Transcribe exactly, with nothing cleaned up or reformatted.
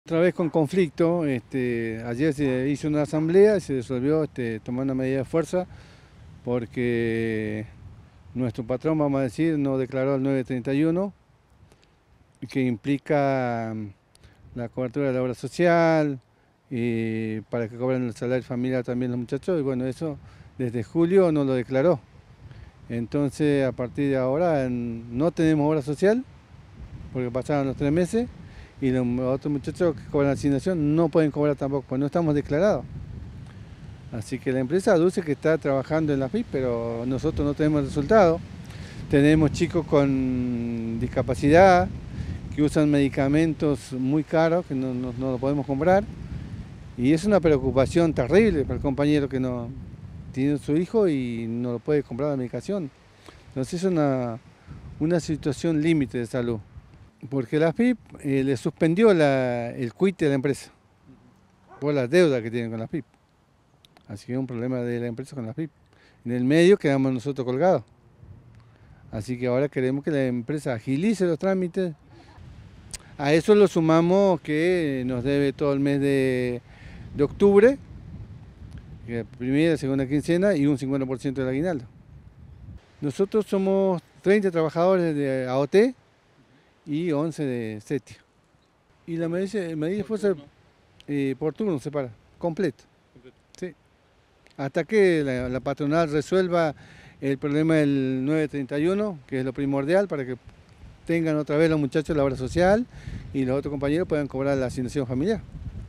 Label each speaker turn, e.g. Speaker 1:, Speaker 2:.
Speaker 1: Otra vez con conflicto, este, ayer se hizo una asamblea y se resolvió este, tomar una medida de fuerza porque nuestro patrón, vamos a decir, no declaró el nueve treinta y uno, que implica mm, la cobertura de la obra social y para que cobren el salario familiar también los muchachos, y bueno, eso desde julio no lo declaró. Entonces, a partir de ahora en- no tenemos obra social porque pasaron los tres meses y los otros muchachos que cobran asignación no pueden cobrar tampoco, pues no estamos declarados. Así que la empresa aduce que está trabajando en la F I P, pero nosotros no tenemos resultado. Tenemos chicos con discapacidad que usan medicamentos muy caros que no, no, no lo podemos comprar. Y es una preocupación terrible para el compañero que no tiene su hijo y no lo puede comprar la medicación. Entonces es una, una situación límite de salud. Porque la F I P eh, le suspendió la, el quite de la empresa por las deudas que tienen con la F I P. Así que es un problema de la empresa con la F I P. En el medio quedamos nosotros colgados. Así que ahora queremos que la empresa agilice los trámites. A eso lo sumamos que nos debe todo el mes de, de octubre, que primera, segunda quincena y un cincuenta por ciento del aguinaldo. Nosotros somos treinta trabajadores de A O T y once de CETI. Y la medida, medida de fuerza eh, por turno se para, completo. Sí. Hasta que la, la patronal resuelva el problema del nueve treinta y uno, que es lo primordial para que tengan otra vez los muchachos la obra social y los otros compañeros puedan cobrar la asignación familiar.